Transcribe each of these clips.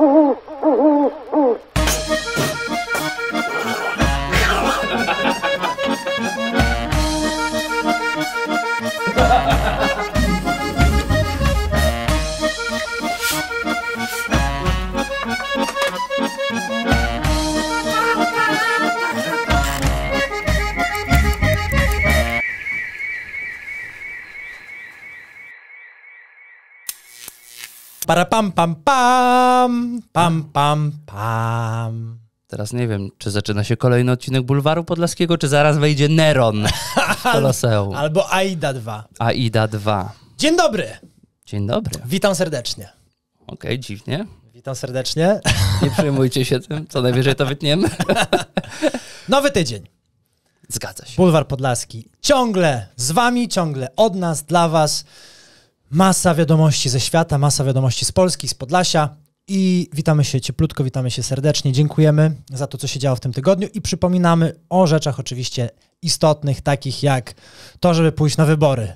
Para pam pam pam, pam pam pam. Teraz nie wiem, czy zaczyna się kolejny odcinek Bulwaru Podlaskiego, czy zaraz wejdzie Neron w Koloseum. Albo Aida 2. Aida 2. Dzień dobry. Dzień dobry. Witam serdecznie. Okej, dziwnie. Witam serdecznie. Nie przejmujcie się tym, co najwyżej to wytniemy. Nowy tydzień. Zgadza się. Bulwar Podlaski. Ciągle z wami, ciągle od nas, dla was. Masa wiadomości ze świata, masa wiadomości z Polski, z Podlasia i witamy się cieplutko, witamy się serdecznie, dziękujemy za to, co się działo w tym tygodniu i przypominamy o rzeczach oczywiście istotnych, takich jak to, żeby pójść na wybory.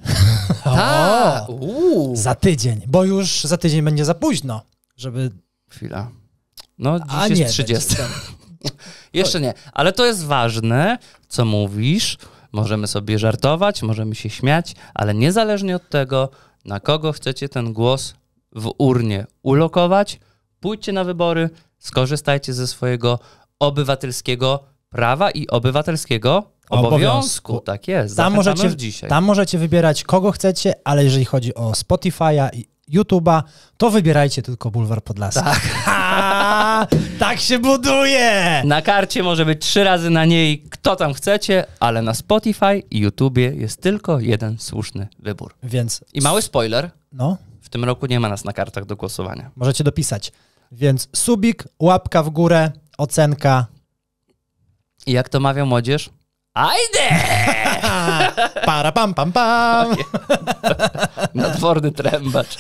Za tydzień, bo już za tydzień będzie za późno, żeby... Chwila. No, dziś jest 30. Jeszcze nie, ale to jest ważne, co mówisz. Możemy sobie żartować, możemy się śmiać, ale niezależnie od tego, na kogo chcecie ten głos w urnie ulokować, pójdźcie na wybory, skorzystajcie ze swojego obywatelskiego prawa i obywatelskiego obowiązku. Tak jest, tam możecie wybierać kogo chcecie, ale jeżeli chodzi o Spotify'a i YouTube'a, to wybierajcie tylko Bulwar Podlaski. Tak. Tak się buduje! Na karcie może być 3 razy na niej, kto tam chcecie, ale na Spotify i YouTubie jest tylko jeden słuszny wybór. Więc... I mały spoiler, no? W tym roku nie ma nas na kartach do głosowania. Możecie dopisać. Więc subik, łapka w górę, ocenka. I jak to mawia młodzież? Ajde! Para pam pam pam! Nadworny trębacz.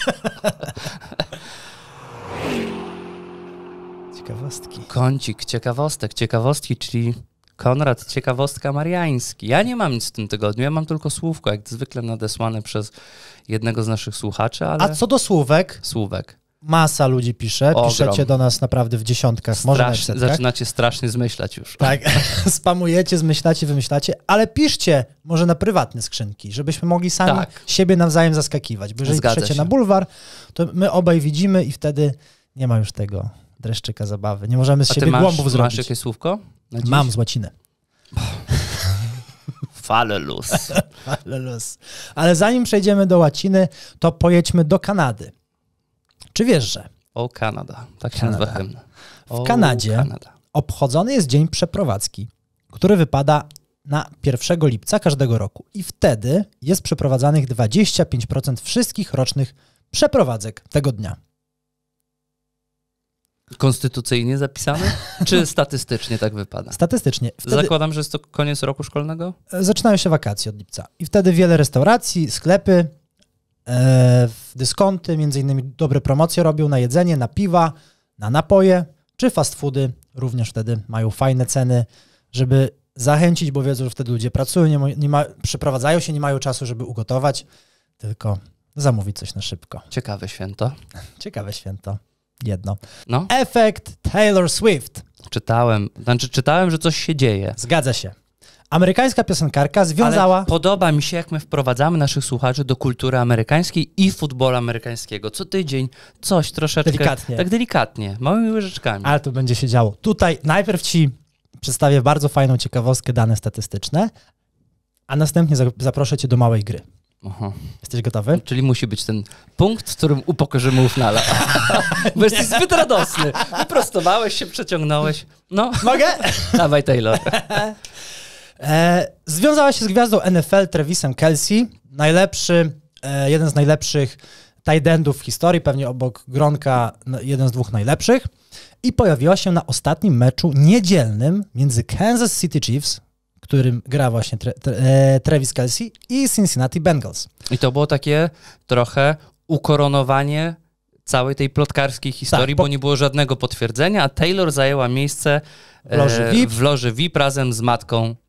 Ciekawostki. Kącik ciekawostki, czyli Konrad Ciekawostka Mariański. Ja nie mam nic w tym tygodniu, ja mam tylko słówko, jak zwykle nadesłane przez jednego z naszych słuchaczy, ale... A co do słówek? Słówek. Masa ludzi pisze, piszecie do nas naprawdę w dziesiątkach, może nawet w setkach. Zaczynacie strasznie zmyślać już. Tak, spamujecie, zmyślacie, wymyślacie, ale piszcie może na prywatne skrzynki, żebyśmy mogli sami siebie nawzajem zaskakiwać, bo jeżeli piszecie na bulwar, to my obaj widzimy i wtedy nie ma już tego dreszczyka zabawy. Nie możemy z siebie głąbów zrobić. Masz jakieś słówko? Mam z łaciny. Falelus. Falelus. Ale zanim przejdziemy do łaciny, to pojedźmy do Kanady. Czy wiesz, że... O, Kanada. Tak się nazywa hymn. W Kanadzie obchodzony jest Dzień Przeprowadzki, który wypada na 1 lipca każdego roku. I wtedy jest przeprowadzanych 25% wszystkich rocznych przeprowadzek tego dnia. Konstytucyjnie zapisane? Czy statystycznie tak wypada? Statystycznie. Wtedy zakładam, że jest to koniec roku szkolnego? Zaczynają się wakacje od lipca. I wtedy wiele restauracji, sklepy, dyskonty, między innymi dobre promocje robią na jedzenie, na piwa, na napoje, czy fast foody również wtedy mają fajne ceny, żeby zachęcić, bo wiedzą, że wtedy ludzie pracują, przeprowadzają się, nie mają czasu, żeby ugotować, tylko zamówić coś na szybko. Ciekawe święto. Ciekawe święto. Jedno. No. Efekt Taylor Swift. Czytałem, że coś się dzieje. Zgadza się. Amerykańska piosenkarka związała... Ale podoba mi się, jak my wprowadzamy naszych słuchaczy do kultury amerykańskiej i futbolu amerykańskiego. Co tydzień coś troszeczkę... Delikatnie. Tak delikatnie, małymi łyżeczkami. Ale tu będzie się działo. Tutaj najpierw ci przedstawię bardzo fajną ciekawostkę, dane statystyczne, a następnie zaproszę cię do małej gry. Aha. Jesteś gotowy? Czyli musi być ten punkt, w którym upokorzymy Ufnala. Bo jesteś zbyt radosny. Wyprostowałeś się, przeciągnąłeś. No. Mogę? Dawaj, Taylor. Związała się z gwiazdą NFL Travisem Kelce, jeden z najlepszych tight endów w historii, pewnie obok Gronka jeden z 2 najlepszych, i pojawiła się na ostatnim meczu niedzielnym między Kansas City Chiefs, którym gra właśnie Travis Kelce, i Cincinnati Bengals. I to było takie trochę ukoronowanie całej tej plotkarskiej historii, bo nie było żadnego potwierdzenia, a Taylor zajęła miejsce w loży VIP razem z matką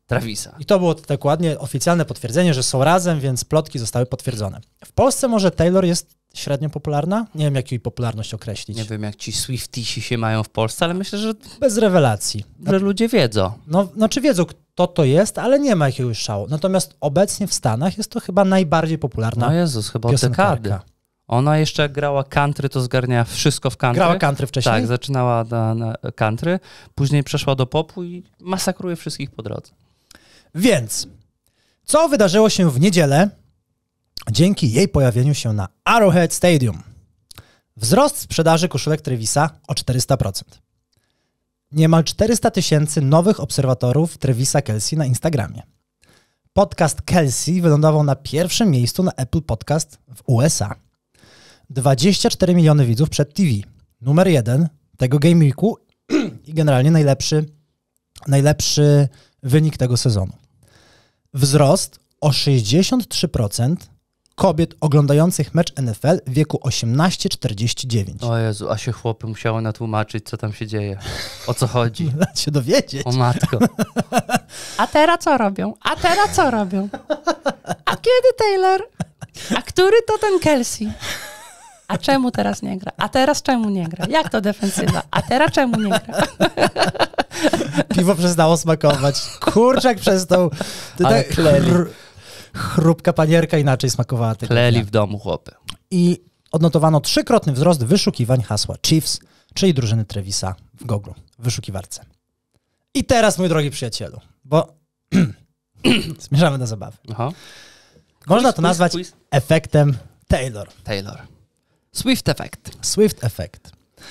Travisa. I to było dokładnie oficjalne potwierdzenie, że są razem, więc plotki zostały potwierdzone. W Polsce może Taylor jest średnio popularna? Nie wiem, jak jej popularność określić. Nie wiem, jak ci Swiftisi się mają w Polsce, ale myślę, że... Bez rewelacji. Że ludzie wiedzą. No, znaczy wiedzą, kto to jest, ale nie ma jakiegoś szału. Natomiast obecnie w Stanach jest to chyba najbardziej popularna No Jezus, chyba od dekady. Ona jeszcze jak grała country, to zgarniała wszystko w country. Grała country wcześniej? Tak, zaczynała na country, później przeszła do popu i masakruje wszystkich po drodze. Więc, co wydarzyło się w niedzielę dzięki jej pojawieniu się na Arrowhead Stadium? Wzrost sprzedaży koszulek Travisa o 400%. Niemal 400 000 nowych obserwatorów Travisa Kelce na Instagramie. Podcast Kelce wylądował na pierwszym miejscu na Apple Podcast w USA. 24 miliony widzów przed TV. Numer 1 tego Game Weeku i generalnie najlepszy wynik tego sezonu. Wzrost o 63% kobiet oglądających mecz NFL w wieku 18-49. O Jezu, a się chłopy musiały natłumaczyć, co tam się dzieje. O co chodzi? Dać się dowiedzieć. O matko. A teraz co robią? A teraz co robią? A kiedy Taylor? A który to ten Kelce? A czemu teraz nie gra? A teraz czemu nie gra? Jak to defensywa? A teraz czemu nie gra? Piwo przestało smakować. Kurczak przestał. Ale kleli. Chrupka panierka inaczej smakowała. Kleli w domu chłopy. I odnotowano 3-krotny wzrost wyszukiwań hasła Chiefs, czyli drużyny Travisa w Google, w wyszukiwarce. I teraz, mój drogi przyjacielu, bo zmierzamy do zabawy. Aha. Można to nazwać efektem Taylor. Swift Effect. Swift Effect.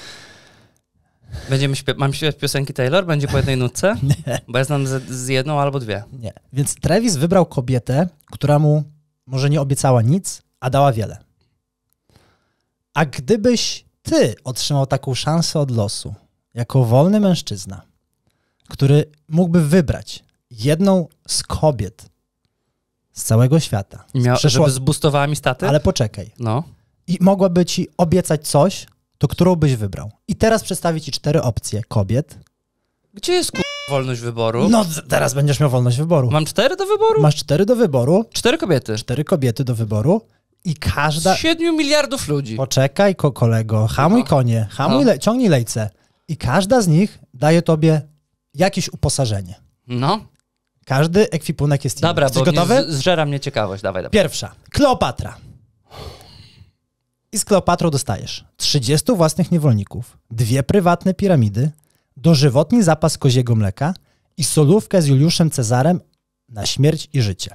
Mam śpiewać piosenki Taylor? Będzie po jednej nutce? Nie. Bo ja znam z jedną albo dwie. Nie. Więc Travis wybrał kobietę, która mu może nie obiecała nic, a dała wiele. A gdybyś ty otrzymał taką szansę od losu, jako wolny mężczyzna, który mógłby wybrać jedną z kobiet z całego świata. Żeby zboostowała mi staty? Ale poczekaj. No. I mogłaby ci obiecać coś, to którą byś wybrał. I teraz przedstawię ci 4 opcje kobiet. Gdzie jest wolność wyboru? No, teraz będziesz miał wolność wyboru. Mam 4 do wyboru? Masz 4 do wyboru. 4 kobiety. 4 kobiety do wyboru. I każda... Z 7 miliardów ludzi. Poczekaj, kolego. Hamuj konie. Ciągnij lejce. I każda z nich daje tobie jakieś uposażenie. No. Każdy ekwipunek jest inny. Dobra, Jesteś bo gotowy? zżera mnie ciekawość. Dawaj. Pierwsza. Kleopatra. I z Kleopatrą dostajesz 30 własnych niewolników, 2 prywatne piramidy, dożywotni zapas koziego mleka i solówkę z Juliuszem Cezarem na śmierć i życie.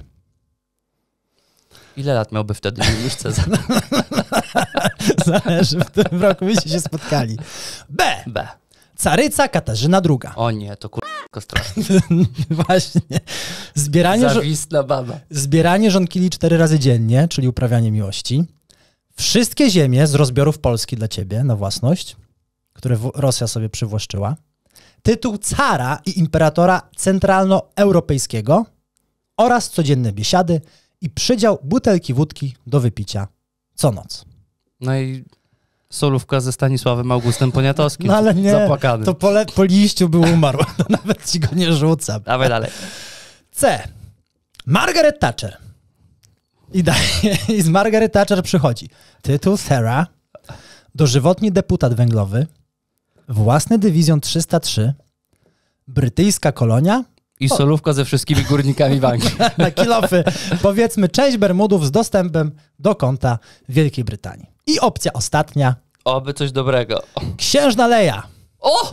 Ile lat miałby wtedy Juliusz Cezar? Zależy, w którym roku byście się spotkali. B. Caryca Katarzyna II. O nie, to straszne. Właśnie. Zawistna baba. Zbieranie żonkili 4 razy dziennie, czyli uprawianie miłości. Wszystkie ziemie z rozbiorów Polski dla ciebie na własność, które Rosja sobie przywłaszczyła. Tytuł cara i imperatora centralnoeuropejskiego oraz codzienne biesiady i przydział butelki wódki do wypicia co noc. No i solówka ze Stanisławem Augustem Poniatowskim. No ale nie, zapłakany. to po liściu był umarł. To nawet ci go nie rzucam. Dawaj dalej. C. Margaret Thatcher. I z Margaret Thatcher przychodzi tytuł Sarah, dożywotni deputat węglowy, własny dywizjon 303, brytyjska kolonia i solówka ze wszystkimi górnikami w Anglii. Na kilofy, powiedzmy, część Bermudów z dostępem do konta Wielkiej Brytanii. I opcja ostatnia. Oby coś dobrego. Księżna Leia. O!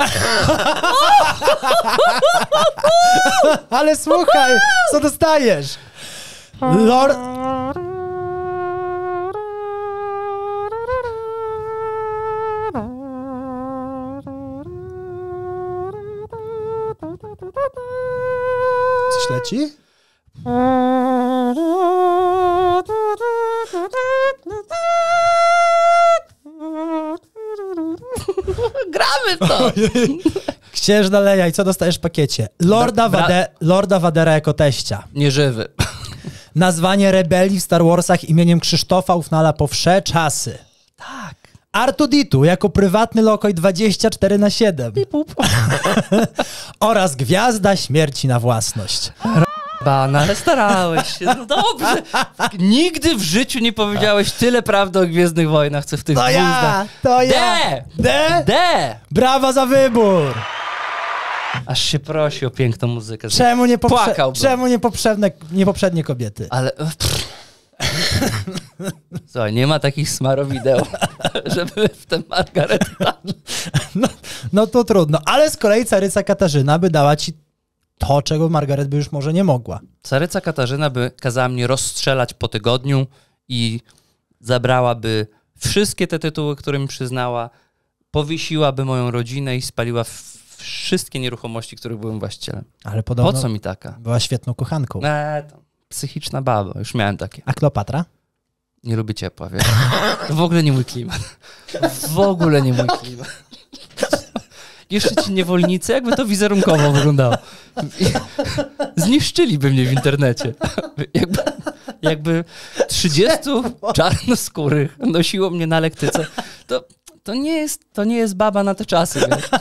Ale słuchaj, co dostajesz? Lord... Coś leci? Gramy w to! Księżna Leia, i co dostajesz w pakiecie? Lorda Vadera jako teścia. Nieżywy. Nazwanie rebelii w Star Warsach imieniem Krzysztofa Ufnala po wsze czasy. Tak. R2-D2 jako prywatny lokoj 24/7. Oraz Gwiazda Śmierci na własność. ale starałeś się, no dobrze. Nigdy w życiu nie powiedziałeś tyle prawdy o Gwiezdnych Wojnach, co w tych dwóch zdaniach. To ja! D! Brawa za wybór! Aż się prosi o piękną muzykę. Czemu nie poprzednie kobiety? Ale... Słuchaj, nie ma takich smarowideł, żeby w ten Margaret no to trudno, ale z kolei caryca Katarzyna by dała ci to, czego Margaret by już może nie mogła. Caryca Katarzyna by kazała mnie rozstrzelać po tygodniu i zabrałaby wszystkie te tytuły, które mi przyznała, powiesiłaby moją rodzinę i spaliła wszystkie nieruchomości, których byłem właścicielem. Ale podobno po co mi taka? Była świetną kochanką. To psychiczna baba, już miałem takie. A Kleopatra? Nie lubię ciepła, wiesz. To w ogóle nie mój klimat. W ogóle nie mój klimat. Jeszcze ci niewolnicy, jakby to wizerunkowo wyglądało. Zniszczyliby mnie w internecie. Jakby 30 czarnoskórych nosiło mnie na lektyce. To nie jest baba na te czasy, wiesz.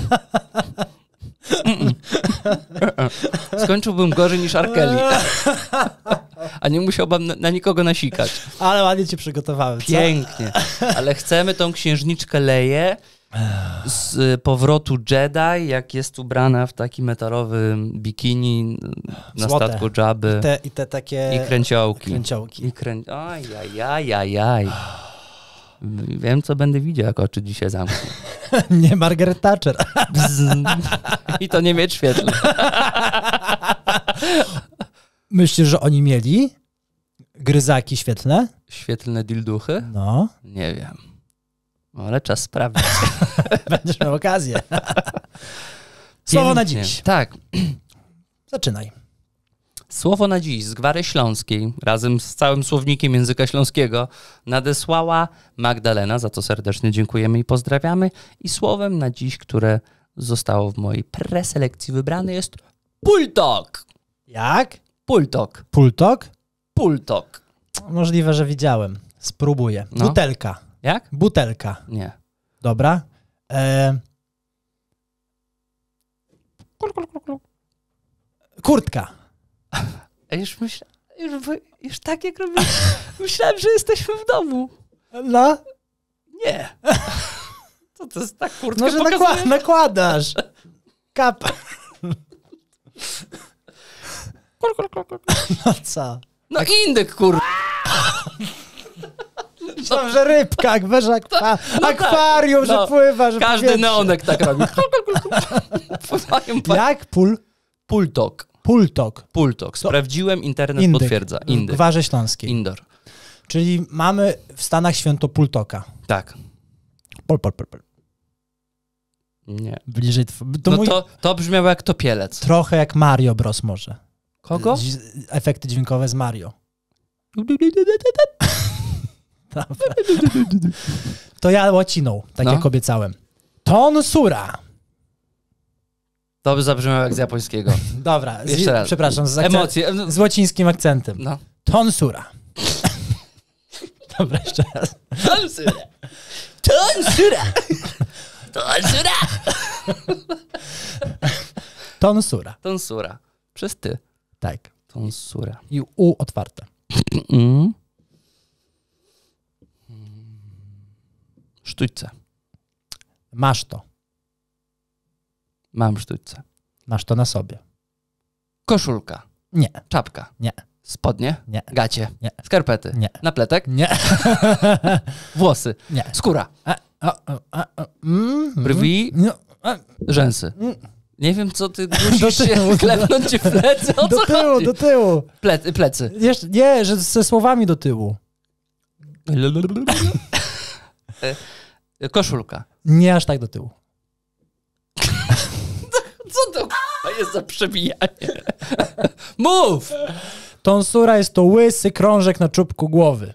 Skończyłbym gorzej niż R. Kelly. A nie musiałbym na nikogo nasikać. Ale ładnie cię przygotowałem. Pięknie. Ale chcemy tą księżniczkę Leję z powrotu Jedi, jak jest ubrana w taki metalowy bikini na Złote. statku Jabby. I te takie... I kręciołki. Ajajajaj. Wiem, co będę widział, jak oczy dzisiaj zamknę. Nie Margaret Thatcher. I to nie mieć świetlne. Myślisz, że oni mieli gryzaki świetlne? Świetlne dilduchy? No. Nie wiem. Ale czas sprawdzić. Będziesz miał okazję. Słowo na dziś. Tak. Zaczynaj. Słowo na dziś z Gwary Śląskiej razem z całym słownikiem języka śląskiego nadesłała Magdalena, za co serdecznie dziękujemy i pozdrawiamy. I słowem na dziś, które zostało w mojej preselekcji wybrane, jest pultok. Jak? Pultok. Pultok? Pultok. Możliwe, że widziałem. Spróbuję. No. Butelka. Jak? Butelka. Nie. Dobra. Kurtka. Już tak jak robię. Myślałem, że jesteśmy w domu. No. Nie. Co to jest ta kurtka? No, że nakładasz. Kap. No co? No indyk, kur... Myślałem, że rybka, jak weź akwarium, że pływa, że każdy powietrze. neonek tak robi. Jak? Pultok. Pultok. Sprawdziłem, internet potwierdza. Indyk. W Gwarze Śląskiej. Indoor. Czyli mamy w Stanach święto Pultoka. Tak. Pol. Nie. Bliżej... To brzmiało jak topielec. Trochę jak Mario Bros może. Kogo? Efekty dźwiękowe z Mario. To ja łaciną, tak jak obiecałem. Tonsura. To by zabrzmiało jak z japońskiego. Dobra, jeszcze raz. Przepraszam, emocje. Z łacińskim akcentem. No. Tonsura. Dobra, jeszcze raz. Tonsura. Przez ty. Tak. Tonsura. I U otwarte. Sztućce. Masz to. Mam sztućce. Masz to na sobie. Koszulka. Nie. Czapka. Nie. Spodnie. Nie. Gacie. Nie. Skarpety. Nie. Napletek. Nie. Włosy. Nie. Skóra. Brwi. Rzęsy. Nie wiem, co ty musisz się klepnąć ci w plecy. O co chodzi? Do tyłu. Plecy. Nie, że ze słowami do tyłu. Koszulka. Nie aż tak do tyłu. Co to jest za przebijanie? Mów! Tonsura jest to łysy krążek na czubku głowy.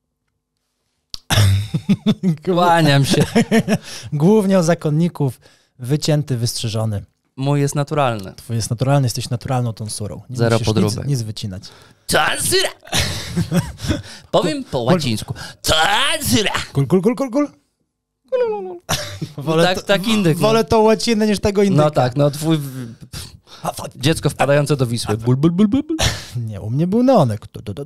Kłaniam się. Głównie o zakonników, wycięty, wystrzyżony. Mój jest naturalny. Twój jest naturalny, jesteś naturalną tonsurą. Nie Zero podróbek. Nic wycinać. Tonsura! Powiem po łacińsku. Tonsura! Kul. Tak indyk. Wolę tą łacinę niż tego indyka. No tak, twój... Dziecko wpadające do Wisły. Bul, bul, bul, bul. Nie, u mnie był neonek.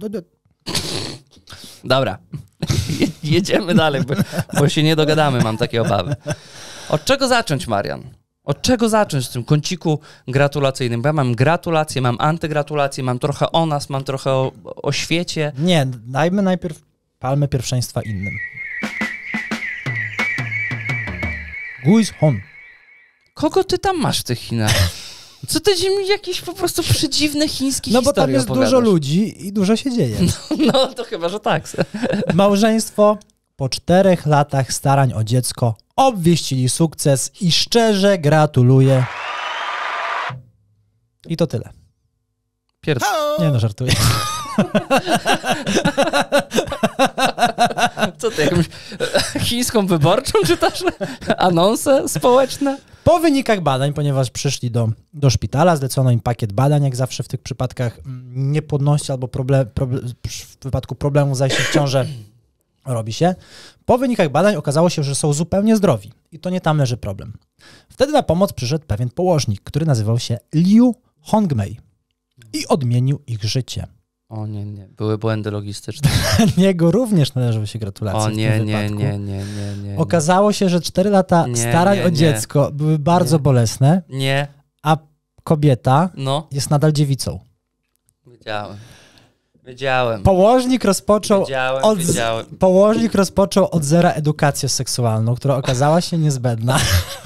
Dobra, jedziemy dalej, bo się nie dogadamy, mam takie obawy. Od czego zacząć, Marian? Od czego zacząć w tym kąciku gratulacyjnym? Bo ja mam gratulacje, mam antygratulacje, mam trochę o nas, mam trochę o świecie. Nie, dajmy najpierw palmę pierwszeństwa innym. Guiz Hon. Kogo ty tam masz w tych Chinach? Co ty mi jakieś po prostu przedziwne chińskie historie No bo tam jest opowiadasz? dużo ludzi i dużo się dzieje. No to chyba, że tak. Małżeństwo po 4 latach starań o dziecko obwieścili sukces i szczerze gratuluję. I to tyle. Nie no, żartuję. Co ty, jakąś chińską wyborczą czytasz? Anonse społeczne? Po wynikach badań, ponieważ przyszli do szpitala, zlecono im pakiet badań, jak zawsze w tych przypadkach niepłodności albo w wypadku problemu zajścia w ciążę robi się. Po wynikach badań okazało się, że są zupełnie zdrowi i to nie tam leży problem. Wtedy na pomoc przyszedł pewien położnik, który nazywał się Liu Hongmei i odmienił ich życie. O nie, były błędy logistyczne. Niego również należały się gratulacje. O nie, w tym nie. Okazało się, że 4 lata starań o dziecko były bardzo bolesne, a kobieta jest nadal dziewicą. Wiedziałem. Położnik rozpoczął od zera edukację seksualną, która okazała się niezbędna.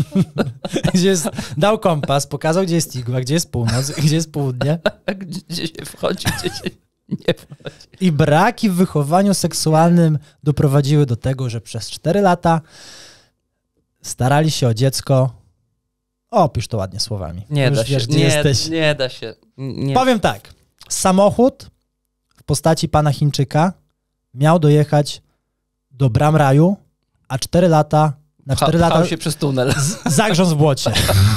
Dał kompas, pokazał, gdzie jest igła, gdzie jest północ, gdzie jest południe. Gdzie się wchodzi, gdzie się nie wchodzi. I braki w wychowaniu seksualnym doprowadziły do tego, że przez 4 lata starali się o dziecko. Opisz to ładnie słowami. Nie da się. Wiesz, gdzie jesteś. Nie da się. Powiem tak. Samochód w postaci pana Chińczyka miał dojechać do bram raju, a 4 lata Pchał się przez tunel. Zagrzązł w błocie.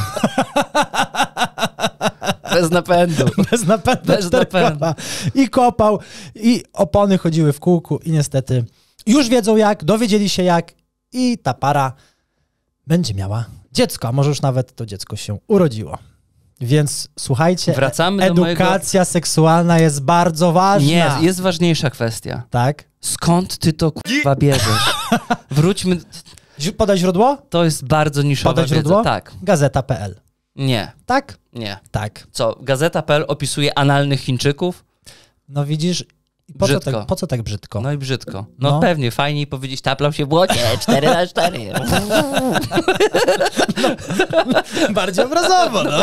Bez napędu. Bez napędu. I kopał, i opony chodziły w kółku i niestety już wiedzą jak, dowiedzieli się jak i ta para będzie miała dziecko, a może już nawet to dziecko się urodziło. Więc słuchajcie, edukacja seksualna jest bardzo ważna. Nie, jest ważniejsza kwestia. Tak? Skąd ty to k***a bierzesz? Wróćmy... Podaj źródło? To jest bardzo niszowa Podaj źródło? wiedza. Tak. Gazeta.pl. Nie. Tak? Nie. Tak. Co, Gazeta.pl opisuje analnych Chińczyków? No widzisz, po co tak brzydko? No i brzydko. No pewnie, fajniej powiedzieć taplał się w błocie 4x4. Bardziej obrazowo, no.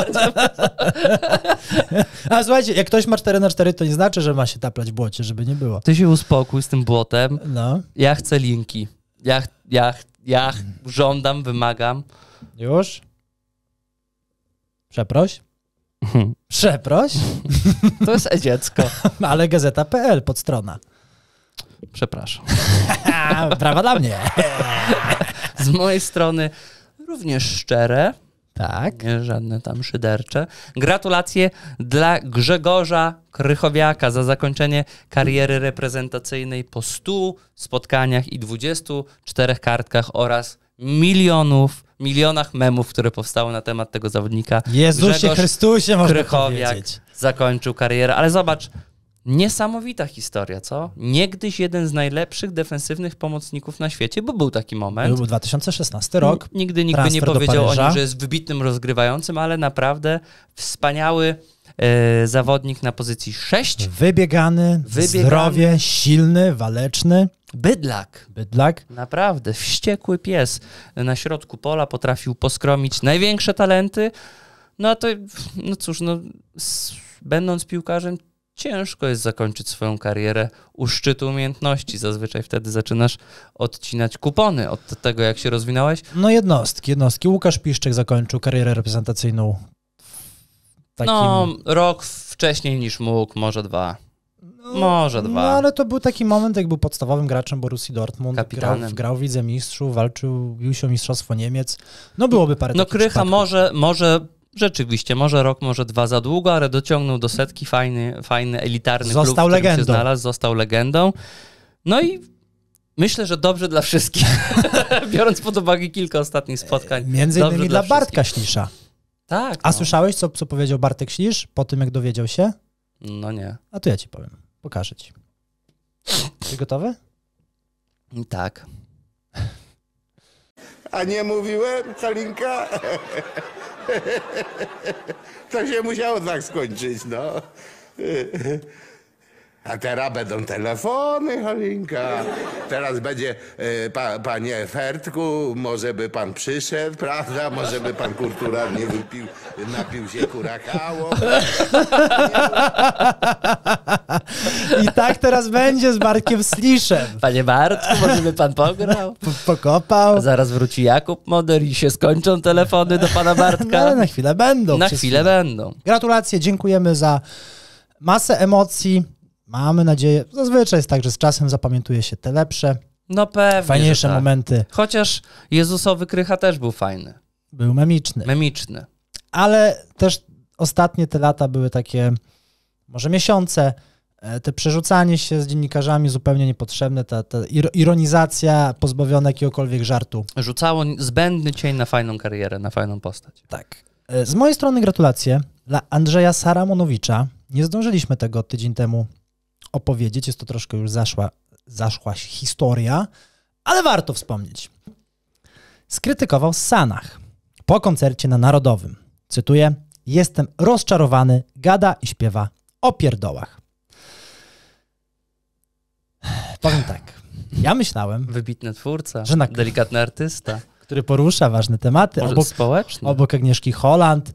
A słuchajcie, jak ktoś ma 4x4, to nie znaczy, że ma się taplać w błocie, żeby nie było. Ty się uspokój z tym błotem. No. Ja chcę linki. Ja żądam, wymagam. Już? Przeproś? Przeproś? To jest e-dziecko. Ale Gazeta.pl, podstrona. Przepraszam. Brawa dla mnie. Z mojej strony również szczere. Tak. Nie żadne tam szydercze. Gratulacje dla Grzegorza Krychowiaka za zakończenie kariery reprezentacyjnej po 100 spotkaniach i 24 kartkach oraz milionach memów, które powstały na temat tego zawodnika. Jezusie Grzegorz Chrystusie, można Krychowiak powiedzieć. zakończył karierę, ale zobacz, niesamowita historia, co? Niegdyś jeden z najlepszych defensywnych pomocników na świecie, bo był taki moment. Był 2016 rok. Nigdy nikt by nie powiedział o nim, że jest wybitnym rozgrywającym, ale naprawdę wspaniały zawodnik na pozycji 6. Wybiegany, zdrowie, silny, waleczny. Bydlak. Naprawdę, wściekły pies. Na środku pola potrafił poskromić największe talenty. No a to, no cóż, będąc piłkarzem, ciężko jest zakończyć swoją karierę u szczytu umiejętności. Zazwyczaj wtedy zaczynasz odcinać kupony od tego, jak się rozwinąłeś. No jednostki. Łukasz Piszczek zakończył karierę reprezentacyjną takim... No, rok wcześniej niż mógł, może 2. Może 2. No ale to był taki moment, jak był podstawowym graczem Borussii Dortmund. Kapitanem. Grał w Lidze Mistrzów, bił się o mistrzostwo Niemiec. No byłoby parę takich Krycha przypadków. może rzeczywiście, może rok, może 2 za długo, ale dociągnął do setki, fajny elitarny klub, w którym się znalazł, został legendą. No i myślę, że dobrze dla wszystkich. Biorąc pod uwagę kilka ostatnich spotkań. Między innymi dla Bartka Ślisza. Tak. A słyszałeś, co powiedział Bartek Ślisz po tym, jak dowiedział się? No nie. A to ja ci powiem. Pokażę ci. Jesteś gotowy? Tak. A nie mówiłem, Halinka? To się musiało tak skończyć, no. A teraz będą telefony, Halinka. Teraz będzie, panie Fertku, może by pan przyszedł, prawda? Może by pan kulturalnie napił się kurakao. I tak teraz będzie z Bartkiem Sliszem. Panie Bartku, może by pan pograł? Pokopał. Zaraz wróci Jakub Moder i się skończą telefony do pana Bartka. No, na chwilę będą. Na chwilę będą. Gratulacje, dziękujemy za masę emocji. Mamy nadzieję, zazwyczaj jest tak, że z czasem zapamiętuje się te lepsze, No pewnie, fajniejsze tak. momenty. Chociaż Jezusowy Krycha też był fajny. Był memiczny. Memiczny. Ale też ostatnie te lata były takie, może miesiące, te przerzucanie się z dziennikarzami zupełnie niepotrzebne, ta ironizacja pozbawiona jakiegokolwiek żartu. Rzucało zbędny cień na fajną karierę, na fajną postać. Tak. Z mojej strony gratulacje dla Andrzeja Saramonowicza. Nie zdążyliśmy tego tydzień temu opowiedzieć, jest to troszkę już zaszła historia, ale warto wspomnieć. Skrytykował Sanach po koncercie na Narodowym. Cytuję: jestem rozczarowany, gada i śpiewa o pierdołach. Powiem tak, ja myślałem, Wybitny twórca, że delikatny artysta. który porusza ważne tematy, Może społeczny. obok Agnieszki Holland,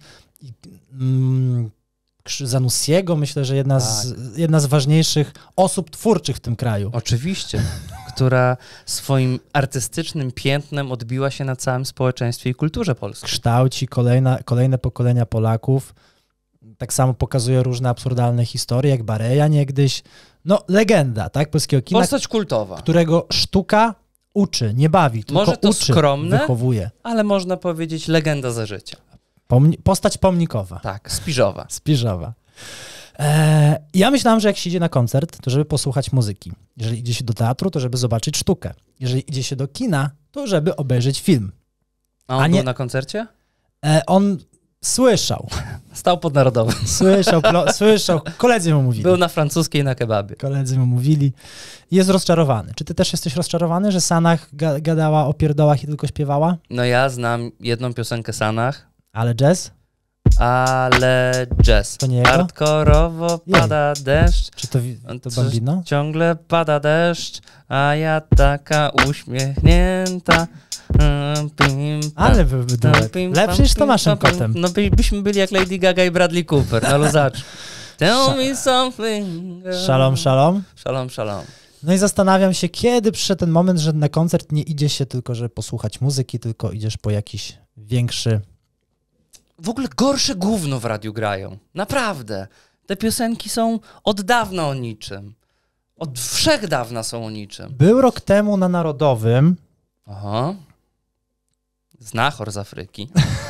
Zanussiego, myślę, że jedna z ważniejszych osób twórczych w tym kraju. Oczywiście, która swoim artystycznym piętnem odbiła się na całym społeczeństwie i kulturze polskiej. Kształci kolejne pokolenia Polaków. Tak samo pokazuje różne absurdalne historie, jak Bareja niegdyś. No, legenda, tak, polskiego kina, Postać kultowa. którego sztuka uczy, nie bawi, tylko Może to uczy, skromne, wychowuje. ale można powiedzieć legenda za życia. Postać pomnikowa. Tak, Spiżowa. Spiżowa. Ja myślałem, że jak się idzie na koncert, to żeby posłuchać muzyki. Jeżeli idzie się do teatru, to żeby zobaczyć sztukę. Jeżeli idzie się do kina, to żeby obejrzeć film. A on był na koncercie? On słyszał. Stał pod Narodowym. Słyszał. Koledzy mu mówili. Był na francuskiej na kebabie. Koledzy mu mówili. Jest rozczarowany. Czy ty też jesteś rozczarowany, że Sanach gadała o pierdołach i tylko śpiewała? No ja znam jedną piosenkę Sanach. Ale jazz? Ale jazz. To nie jego? Hardkorowo pada deszcz. Czy to Bambino? Ciągle pada deszcz, a ja taka uśmiechnięta. Ale byłby duet. Lepszy niż Tomaszem Kotem. No byśmy byli jak Lady Gaga i Bradley Cooper, no luzacz. Tell me something. Shalom, shalom. Shalom, shalom. No i zastanawiam się, kiedy przyszedł ten moment, że na koncert nie idzie się tylko, żeby posłuchać muzyki, tylko idziesz po jakiś większy... W ogóle gorsze gówno w radiu grają. Naprawdę. Te piosenki są od dawna o niczym. Od wszechdawna są o niczym. Był rok temu na Narodowym. Aha. Znachor z Afryki.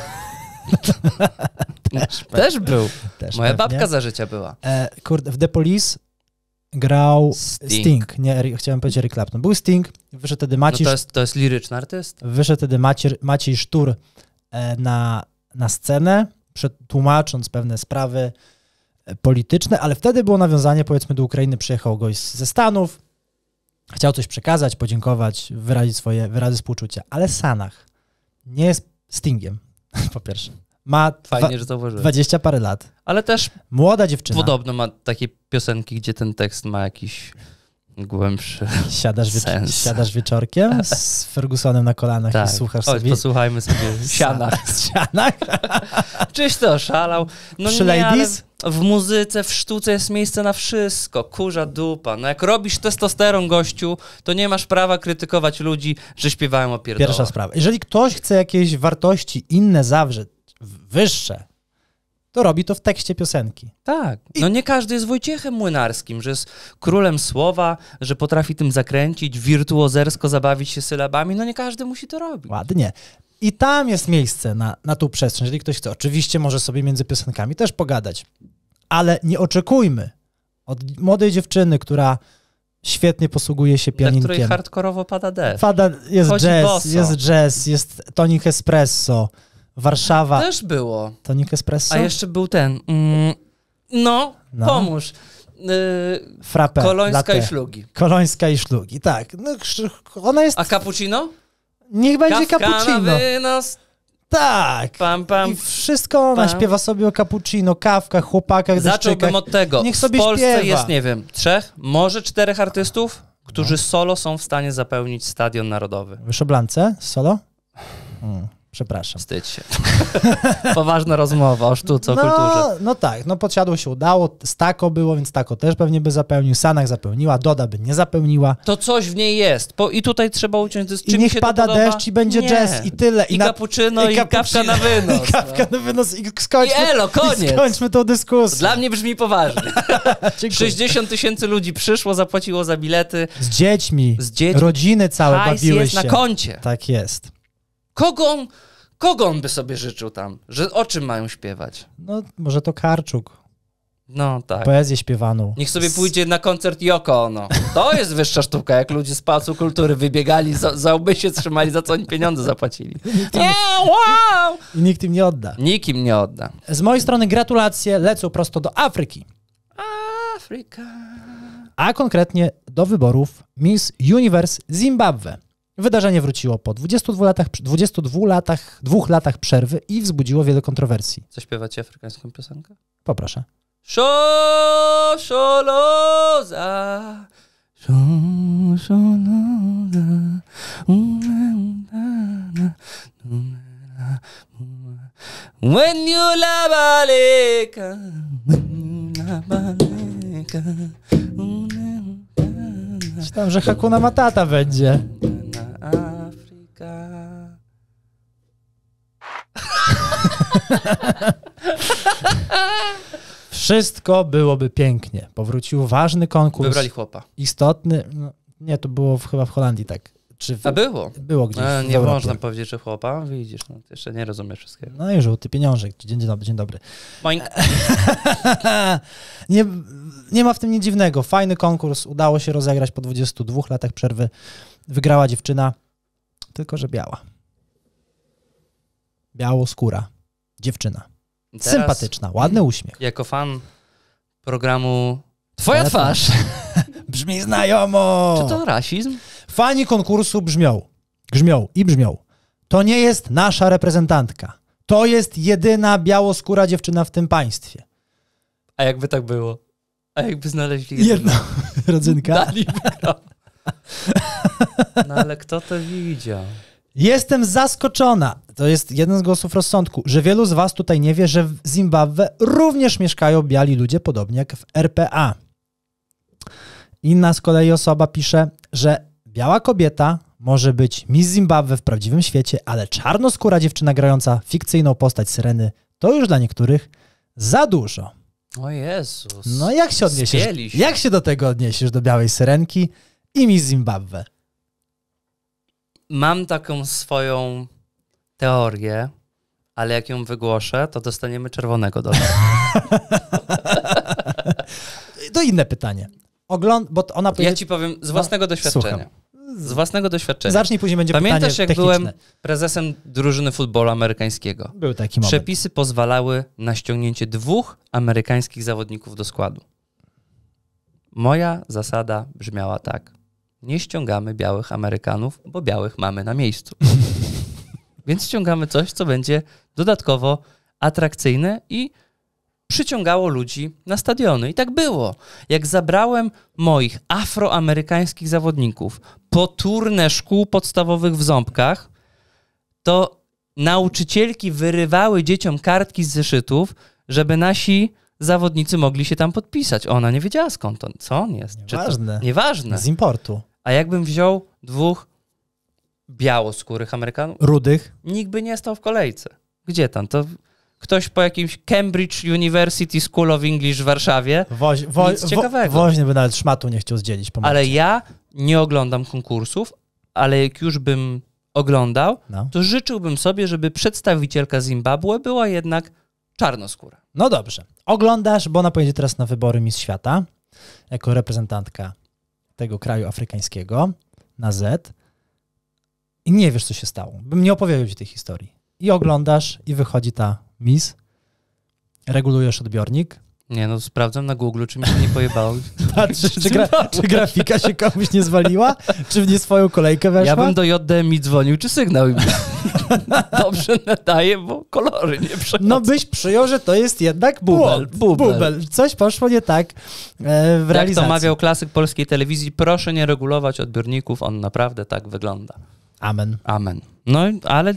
Też był. Moja babka za życia była. Kurde, w The Police grał Sting. Nie, chciałem powiedzieć Eric Clapton. Był Sting, wyszedł wtedy Maciej... No to jest liryczny artysta. Wyszedł wtedy Maciej Sztur na scenę, tłumacząc pewne sprawy polityczne, ale wtedy było nawiązanie, powiedzmy, do Ukrainy. Przyjechał gość ze Stanów, chciał coś przekazać, podziękować, wyrazić swoje wyrazy współczucia. Ale Sanach nie jest Stingiem, po pierwsze. Ma Fajnie, że zauważyłem. 20 parę lat. Ale też młoda dziewczyna. Podobno ma takie piosenki, gdzie ten tekst ma jakiś głębszy Siadasz wieczorkiem z Fergusonem na kolanach i słuchasz sobie. Posłuchajmy sobie Sianach. Sianach? Czyś to oszalał? No Przy nie, Ladies? W muzyce, w sztuce jest miejsce na wszystko. Kurza dupa. No jak robisz testosteron, gościu, to nie masz prawa krytykować ludzi, że śpiewają o pierdołach. Pierwsza sprawa. Jeżeli ktoś chce jakieś wartości inne zawrzeć, wyższe, to robi to w tekście piosenki. Tak. No nie każdy jest Wojciechem Młynarskim, że jest królem słowa, że potrafi tym zakręcić, wirtuozersko zabawić się sylabami. No nie każdy musi to robić. Ładnie. I tam jest miejsce na tą przestrzeń. Jeżeli ktoś chce, oczywiście może sobie między piosenkami też pogadać, ale nie oczekujmy od młodej dziewczyny, która świetnie posługuje się pianinkiem. Na której hardkorowo pada deszcz. Jest jazz, jest tonik espresso, Warszawa. Też było. Tonik espresso? A jeszcze był ten... pomóż. Frappe, Kolońska latte. i szlugi. Kolońska i szlugi, tak. No, ona jest... A cappuccino? Niech będzie Kawka cappuccino. na wynos. Tak. Pam, pam. I wszystko ona śpiewa sobie o cappuccino, kawkach, chłopakach, Zacząłbym od tego. Niech sobie w Polsce śpiewa. jest, nie wiem, 3, może 4 artystów, którzy solo są w stanie zapełnić Stadion Narodowy. Wyszoblance? Solo? Przepraszam. Wstydź się. Poważna rozmowa o sztuce, o kulturze. No tak, Podsiadło się udało, Stako było, więc Stako też pewnie by zapełnił, Sanach zapełniła, Doda by nie zapełniła. To coś w niej jest. I tutaj trzeba uciąć. I niech pada deszcz i będzie jazz i tyle. I cappuccino i kawka na wynos. I kawka na wynos i skończmy. I elo, koniec. I skończmy tą dyskusję. Dla mnie brzmi poważnie. 60 000 ludzi przyszło, zapłaciło za bilety. Z dziećmi. Rodziny całe hajs bawiły jest się. na koncie. Tak jest. Kogo on by sobie życzył tam? O czym mają śpiewać? No, może to Karczuk. No tak. Poezję śpiewaną. Niech sobie pójdzie na koncert Yoko Ono. To jest wyższa sztuka, jak ludzie z Pałacu Kultury wybiegali, za łby się trzymali, za co oni pieniądze zapłacili. Wow! I nikt im nie odda. Nikim nie odda. Z mojej strony gratulacje lecą prosto do Afryki. Afryka. A konkretnie do wyborów Miss Universe Zimbabwe. Wydarzenie wróciło po 2 latach przerwy i wzbudziło wiele kontrowersji. Zaśpiewacie afrykańską piosenkę? Poproszę. Sholoza. When you la baleka. Myślałem, że Hakuna Matata będzie. Afryka. Wszystko byłoby pięknie. Powrócił ważny konkurs. Wybrali chłopa. Istotny. No, nie, to było chyba w Holandii tak. Czy A było? Było gdzieś w Nie Europie. można powiedzieć, że chłopa. Widzisz, ty jeszcze nie rozumiesz wszystkiego. No i żółty pieniążek. Dzień dobry, dzień dobry. Moink. Nie ma w tym nic dziwnego. Fajny konkurs. Udało się rozegrać po 22 latach przerwy. Wygrała dziewczyna, tylko że biała. Białoskóra. Dziewczyna. Teraz, sympatyczna, ładny uśmiech. Jako fan programu Twoja twarz. Brzmi znajomo. Czy to rasizm? Fani konkursu brzmią. To nie jest nasza reprezentantka. To jest jedyna białoskóra dziewczyna w tym państwie. A jakby tak było? A jakby znaleźli Jedną rodzynka. Daliby go. No ale kto to widział? Jestem zaskoczona, to jest jeden z głosów rozsądku, że wielu z was tutaj nie wie, że w Zimbabwe również mieszkają biali ludzie, podobnie jak w RPA. Inna z kolei osoba pisze, że biała kobieta może być Miss Zimbabwe w prawdziwym świecie, ale czarnoskóra dziewczyna grająca fikcyjną postać Syreny to już dla niektórych za dużo. O Jezus. No jak się odniesiesz? Spieli się. Jak się do tego odniesiesz, do białej Syrenki i Miss Zimbabwe? Mam taką swoją teorię, ale jak ją wygłoszę, to dostaniemy czerwonego do tego. To inne pytanie. Bo ona Ja ci powiem z własnego doświadczenia. Z własnego doświadczenia. Zacznij, później będzie Pamiętasz, pytanie jak techniczne. byłem prezesem drużyny futbolu amerykańskiego? Był taki moment. Przepisy pozwalały na ściągnięcie 2 amerykańskich zawodników do składu. Moja zasada brzmiała tak. Nie ściągamy białych Amerykanów, bo białych mamy na miejscu. Więc ściągamy coś, co będzie dodatkowo atrakcyjne i przyciągało ludzi na stadiony. I tak było. Jak zabrałem moich afroamerykańskich zawodników po turnę szkół podstawowych w Ząbkach, to nauczycielki wyrywały dzieciom kartki z zeszytów, żeby nasi zawodnicy mogli się tam podpisać. Ona nie wiedziała, skąd on, co on jest. Nieważne. Nieważne. Z importu. A jakbym wziął 2 białoskórych Amerykanów, Rudych. nikt by nie stał w kolejce. Gdzie tam? To ktoś po jakimś Cambridge University School of English w Warszawie. Nic ciekawego. Woźny by nawet szmatu nie chciał zdzielić. Ale ja nie oglądam konkursów, ale jak już bym oglądał, to życzyłbym sobie, żeby przedstawicielka Zimbabwe była jednak czarnoskóra. No dobrze. Oglądasz, bo ona pojedzie teraz na wybory Miss Świata jako reprezentantka tego kraju afrykańskiego na Z i nie wiesz, co się stało. Bym nie opowiedział ci tej historii. i oglądasz i wychodzi ta Miss, regulujesz odbiornik. Nie no, sprawdzam na Google, czy mi się nie pojebało. Patrzysz, czy grafika się komuś nie zwaliła? Czy w nie swoją kolejkę weszła? Ja bym do JDMI dzwonił, czy sygnał im dobrze nadaje, bo kolory nie przechodzą. No byś przyjął, że to jest jednak bubel. Coś poszło nie tak w realizacji. Jak to mawiał klasyk polskiej telewizji, proszę nie regulować odbiorników, on naprawdę tak wygląda. Amen. Amen. No, ale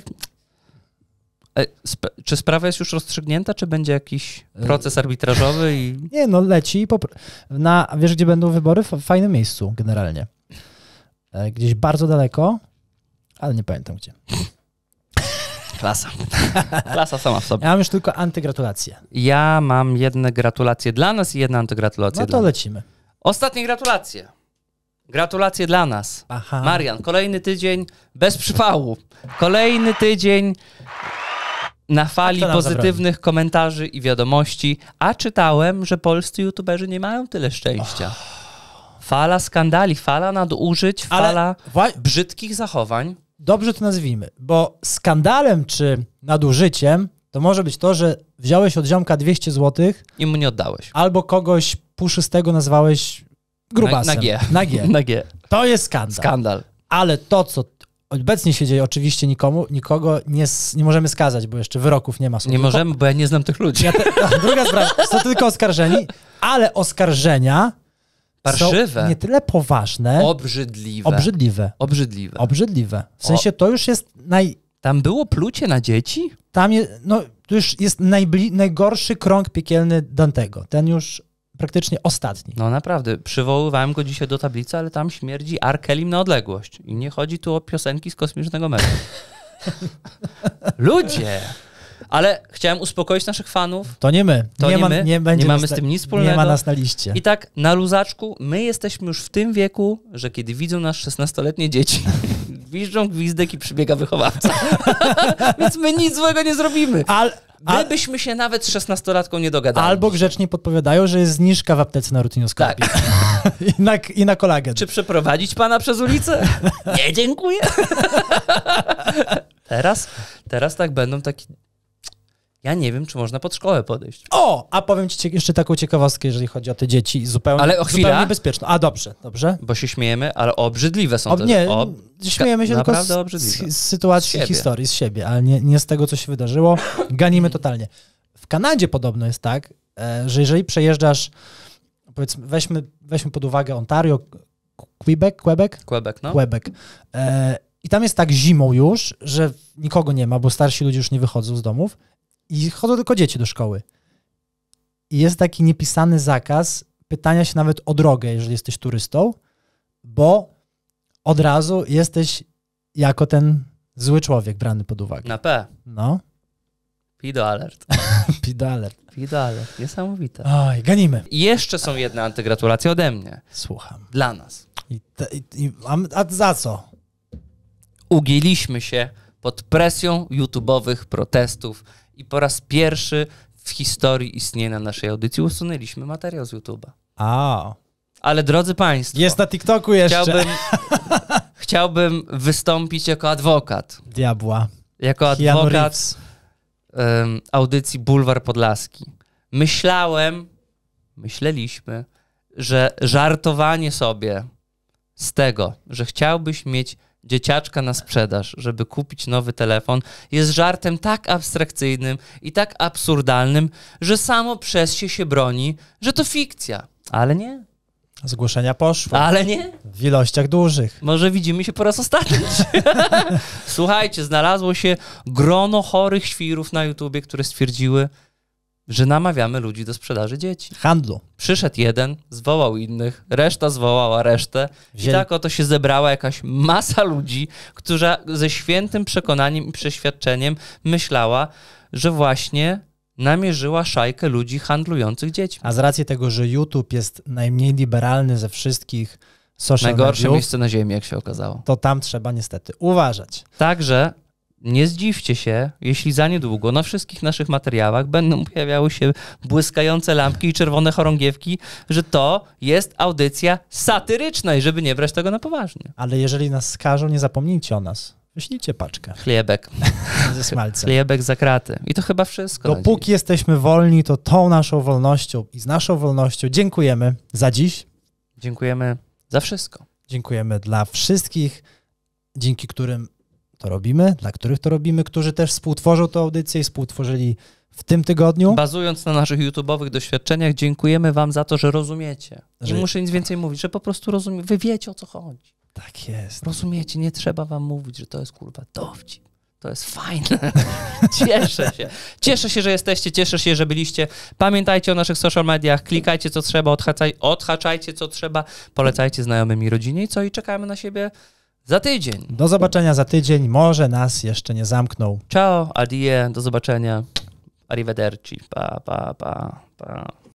czy sprawa jest już rozstrzygnięta, czy będzie jakiś proces arbitrażowy? Nie, no leci i wiesz, gdzie będą wybory? W fajnym miejscu generalnie. Gdzieś bardzo daleko, ale nie pamiętam gdzie. Klasa. Klasa sama w sobie. Ja mam już tylko antygratulacje. Ja mam jedne gratulacje dla nas i jedna antygratulacja No to lecimy. Ostatnie gratulacje. Gratulacje dla nas. Aha. Marian, kolejny tydzień bez przypału. Kolejny tydzień na fali pozytywnych komentarzy i wiadomości, a czytałem, że polscy youtuberzy nie mają tyle szczęścia. Fala skandali, fala nadużyć, fala brzydkich zachowań. Dobrze to nazwijmy, bo skandalem czy nadużyciem to może być to, że wziąłeś od ziomka 200 zł i mu nie oddałeś. Albo kogoś puszystego nazwałeś grubasem. Na G. Na G. To jest skandal. Skandal. Ale to, co obecnie się dzieje, oczywiście nikogo nie możemy skazać, bo jeszcze wyroków nie ma. Nie możemy, bo ja nie znam tych ludzi. Druga sprawa, są tylko oskarżeni, ale oskarżenia parszywe. Są nie tyle poważne. Obrzydliwe. W sensie to już jest Tam było plucie na dzieci? To już jest najgorszy krąg piekielny Dantego. Ten już praktycznie ostatni. No naprawdę. Przywoływałem go dzisiaj do tablicy, ale tam śmierdzi R. Kellym na odległość. I nie chodzi tu o piosenki z kosmicznego meczu. Ludzie! Ale chciałem uspokoić naszych fanów. To nie my. Nie mamy z tym nic wspólnego. Nie ma nas na liście. I tak na luzaczku, my jesteśmy już w tym wieku, że kiedy widzą nas 16-letnie dzieci, gwiżdżą gwizdek i przybiega wychowawca. Więc my nic złego nie zrobimy. My byśmy się nawet z 16-latką nie dogadali. Albo grzecznie podpowiadają, że jest zniżka w aptece na rutinoskopii. Tak. I na kolagen. Czy przeprowadzić pana przez ulicę? Nie, dziękuję. Teraz tak będą taki... Ja nie wiem, czy można pod szkołę podejść. A powiem ci jeszcze taką ciekawostkę, jeżeli chodzi o te dzieci. Zupełnie bezpieczną. Dobrze. Bo się śmiejemy, ale obrzydliwe są te... Śmiejemy się tylko z sytuacji, historii, z siebie, ale nie z tego, co się wydarzyło. Ganimy totalnie. W Kanadzie podobno jest tak, że jeżeli przejeżdżasz, powiedzmy, weźmy pod uwagę Ontario, Quebec. I tam jest tak zimą już, że nikogo nie ma, bo starsi ludzie już nie wychodzą z domów. I chodzą tylko dzieci do szkoły. I jest taki niepisany zakaz pytania się nawet o drogę, jeżeli jesteś turystą, bo od razu jesteś jako ten zły człowiek brany pod uwagę. Na P. No. Pido alert. Pido alert. Niesamowite. Oj, ganimy. I jeszcze są jedne antygratulacje ode mnie. Słucham. Dla nas. A za co? Ugięliśmy się pod presją YouTube'owych protestów i po raz pierwszy w historii istnienia naszej audycji usunęliśmy materiał z YouTube'a. Ale drodzy Państwo... Jest na TikToku jeszcze. Chciałbym wystąpić jako adwokat. Diabła. Jako adwokat audycji Bulwar Podlaski. Myśleliśmy, że żartowanie sobie z tego, że chciałbyś mieć dzieciaczka na sprzedaż, żeby kupić nowy telefon, jest żartem tak abstrakcyjnym i tak absurdalnym, że samo przez się broni, że to fikcja. Ale nie. Zgłoszenia poszły. Ale nie. W ilościach dużych. Może widzimy się po raz ostatni. Słuchajcie, znalazło się grono chorych świrów na YouTubie, które stwierdziły, że namawiamy ludzi do sprzedaży dzieci. Handlu. Przyszedł jeden, zwołał innych, reszta zwołała resztę. I tak oto się zebrała jakaś masa ludzi, która ze świętym przekonaniem i przeświadczeniem myślała, że właśnie namierzyła szajkę ludzi handlujących dziećmi. A z racji tego, że YouTube jest najmniej liberalny ze wszystkich social mediów, najgorsze miejsce na ziemi, jak się okazało. To tam trzeba niestety uważać. Także nie zdziwcie się, jeśli za niedługo na wszystkich naszych materiałach będą pojawiały się błyskające lampki i czerwone chorągiewki, że to jest audycja satyryczna i żeby nie brać tego na poważnie. Ale jeżeli nas skażą, nie zapomnijcie o nas. Wyślijcie paczkę. Chlebek. Ze smalcem. Chlebek za kraty. I to chyba wszystko. Dopóki jesteśmy wolni, to tą naszą wolnością i z naszą wolnością dziękujemy za dziś. Dziękujemy za wszystko. Dziękujemy dla wszystkich, dzięki którym to robimy, dla których to robimy, którzy też współtworzą tę audycję i współtworzyli w tym tygodniu. Bazując na naszych YouTube'owych doświadczeniach, dziękujemy wam za to, że rozumiecie. Nie muszę nic więcej mówić, że po prostu rozumiecie. Wy wiecie, o co chodzi. Tak jest. Rozumiecie, nie trzeba wam mówić, że to jest kurwa dowcip. To jest fajne. Cieszę się. Cieszę się, że jesteście, cieszę się, że byliście. Pamiętajcie o naszych social mediach, klikajcie co trzeba, odhaczajcie co trzeba, polecajcie znajomym i rodzinie i co? I czekamy na siebie za tydzień. Do zobaczenia za tydzień. Może nas jeszcze nie zamknął. Ciao, adie, do zobaczenia. Arrivederci. Pa, pa, pa, pa.